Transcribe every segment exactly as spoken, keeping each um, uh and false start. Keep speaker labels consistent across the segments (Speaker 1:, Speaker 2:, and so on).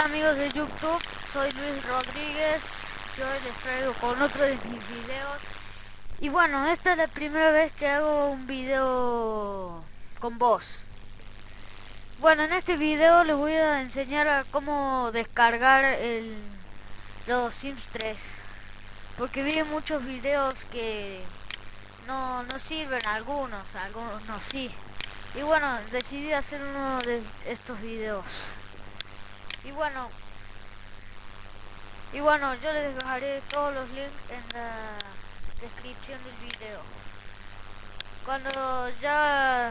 Speaker 1: Amigos de YouTube, soy Luis Rodríguez, yo hoy les traigo con otro de mis videos. Y bueno, esta es la primera vez que hago un video con voz. Bueno, en este video les voy a enseñar a cómo descargar el, los Sims tres. Porque vi muchos videos que no, no sirven, algunos, algunos sí. Y bueno, decidí hacer uno de estos videos. Y bueno, y bueno, yo les dejaré todos los links en la descripción del video. Cuando ya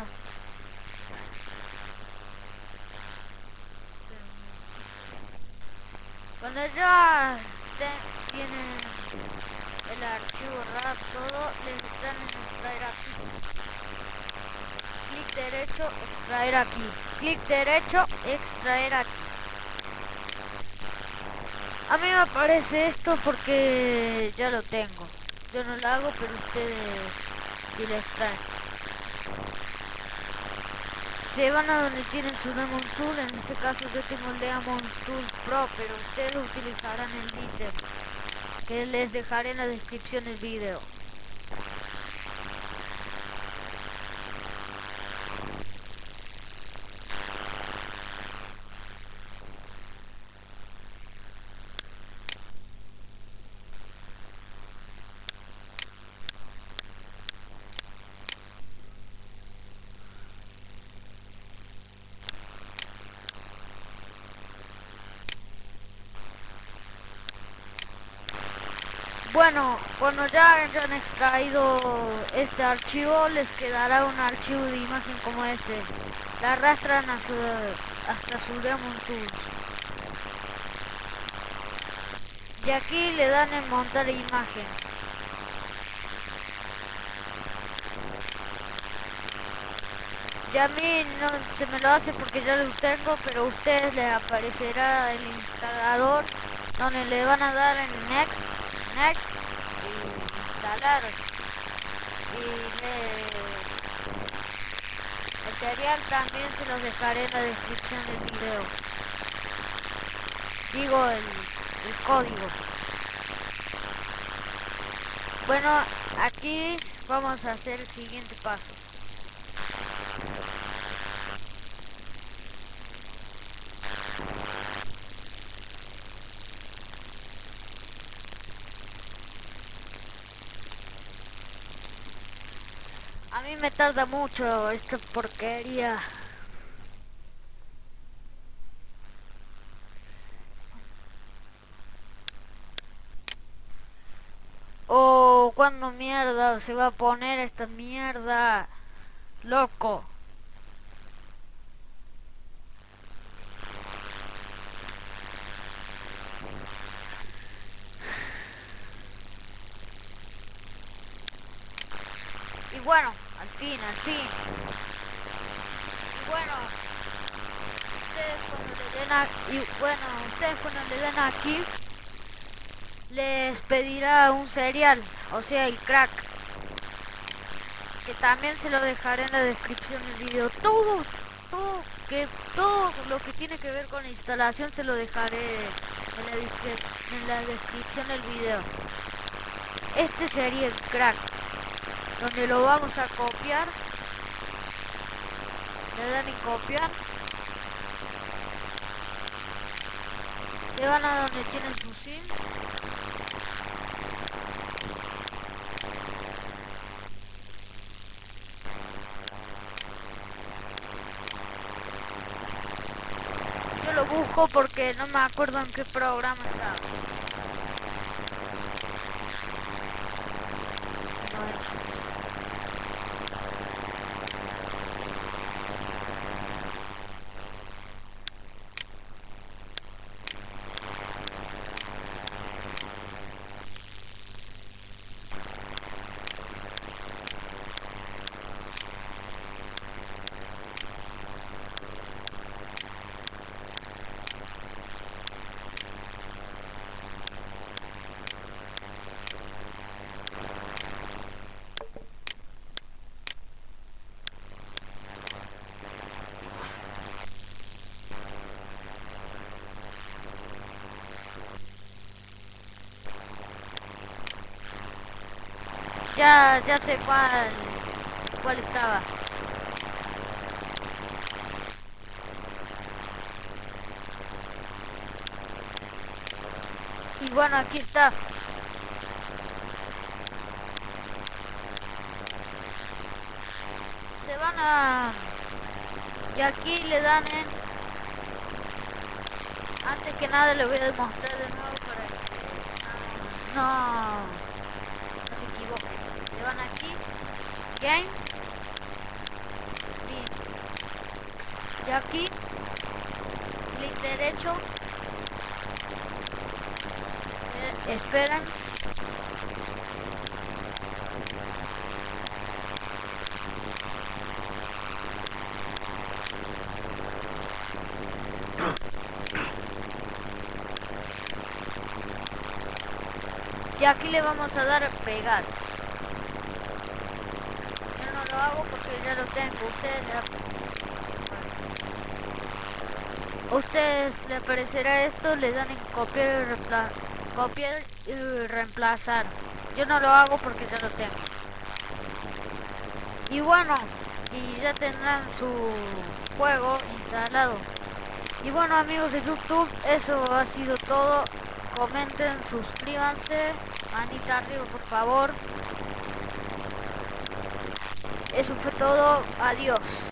Speaker 1: cuando ya te, tienen el archivo R A R todo, les dan en extraer aquí. Clic derecho, extraer aquí. Clic derecho, extraer aquí. A mí me parece esto porque ya lo tengo. Yo no lo hago, pero ustedes sí lo extraen. Se van a donde tienen su Demon Tool. En este caso yo tengo el Demon Tool Pro, pero ustedes utilizarán el ítem que les dejaré en la descripción del video. Bueno, cuando ya hayan extraído este archivo, les quedará un archivo de imagen como este. La arrastran a su, hasta su Demon Tool. Y aquí le dan en montar imagen. Y a mí no se me lo hace porque ya lo tengo, pero a ustedes les aparecerá el instalador donde le van a dar en Next, Next y instalar. Y les... el serial también se los dejaré en la descripción del video. Digo el, el código. Bueno, aquí vamos a hacer el siguiente paso. A mí me tarda mucho esta porquería. Oh, ¿cuándo mierda se va a poner esta mierda? Loco. Y bueno, al fin, al fin. Y bueno, ustedes cuando le den a, y bueno, ustedes cuando le den aquí, les pedirá un serial, o sea el crack, que también se lo dejaré en la descripción del video. Todo, todo, que todo lo que tiene que ver con la instalación se lo dejaré en la, en la descripción del video. Este sería el crack, donde lo vamos a copiar. Le dan en copiar. Se van a donde tienen su sim. Yo lo busco porque no me acuerdo en qué programa estaba. No es. Ya, ya sé cuál, cuál estaba. Y bueno, aquí está. Se van a... Y aquí le dan en... Antes que nada le voy a demostrar de nuevo para que... No... No se equivoque. Se van aquí. Game. Y aquí. Clic derecho. Eh, esperan. Y aquí le vamos a dar a pegar. Yo no lo hago porque ya lo tengo. Ustedes le, ustedes le aparecerá esto, le dan en copiar y reemplazar. Copiar y reemplazar. Yo no lo hago porque ya lo tengo. Y bueno, y ya tendrán su juego instalado. Y bueno, amigos de YouTube, eso ha sido todo. Comenten, suscríbanse, manita arriba por favor. Eso fue todo, adiós.